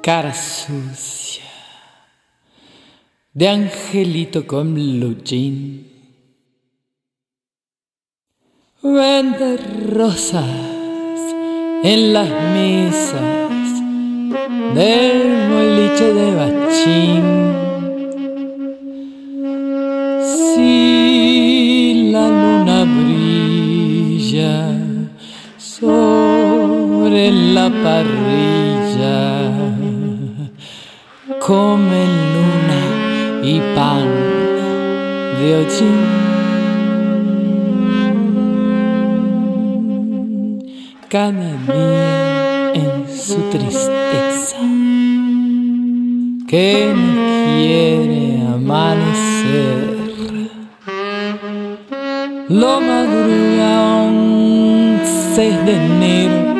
cara sucia de angelito con blue jean. Vende rosas en las mesas del boliche de Bachín. Si la luna brilla sobre la parrilla, come luna y pan de hollín. Cada día en su tristeza, que no quiere amanecer, lo madruga un 6 de enero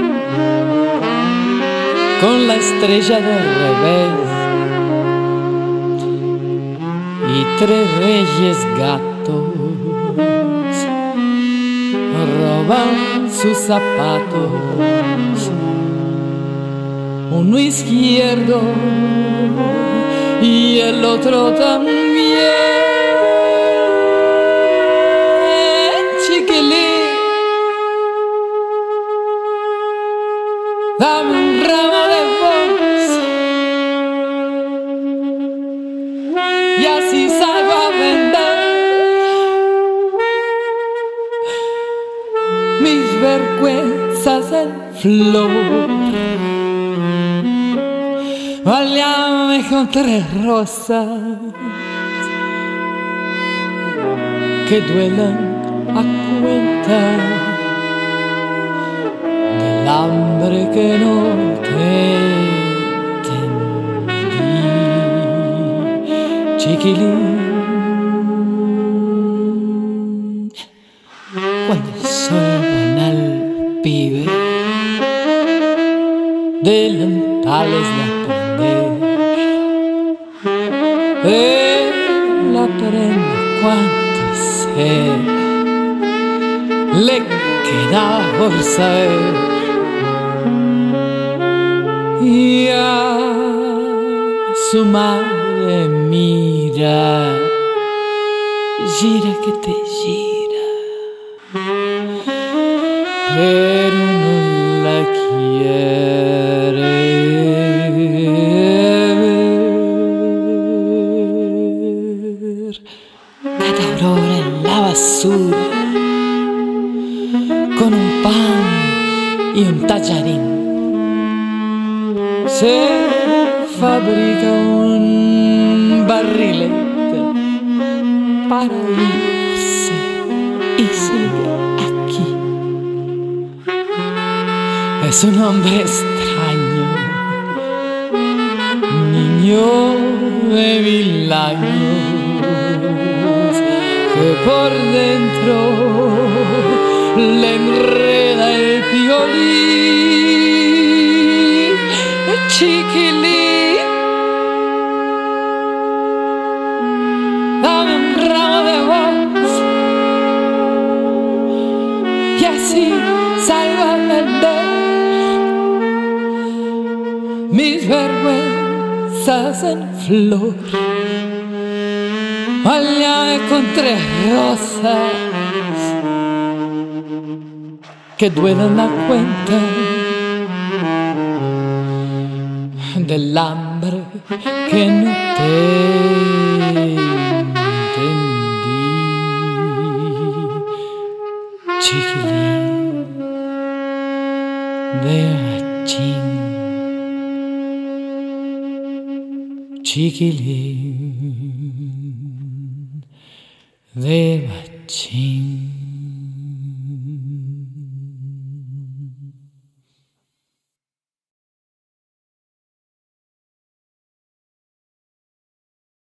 con la estrella del revés y 3 reyes gatos roban sus zapatos, uno izquierdo y el otro también. Chiquilín, dame un ramo de voz y así salgo a vender mis vergüenzas en flor. Bailame con 3 rosas que duelan a cuenta del hambre que no te entendí, chiquilín. Cuando el sol pone al pibe delantales de aprender, él aprende cuánto ser le quedaba por saber, y a su madre mira, gira que te gira, pero no la quiere ver. Cada aurora en la basura, con un pan y un tallarín, se fabrica un barrilete para irse y sigue aquí. Es un hombre extraño, niño de 1000 años, que por dentro le enreda el violín. Chiquilín, dame un ramo de voz y así salgo a vender mis vergüenzas en flor. Bailame con 3 rosas que duelen la cuenta del hambre que no te entendí, chiquilín de Bachín, chiquilín de Bachín.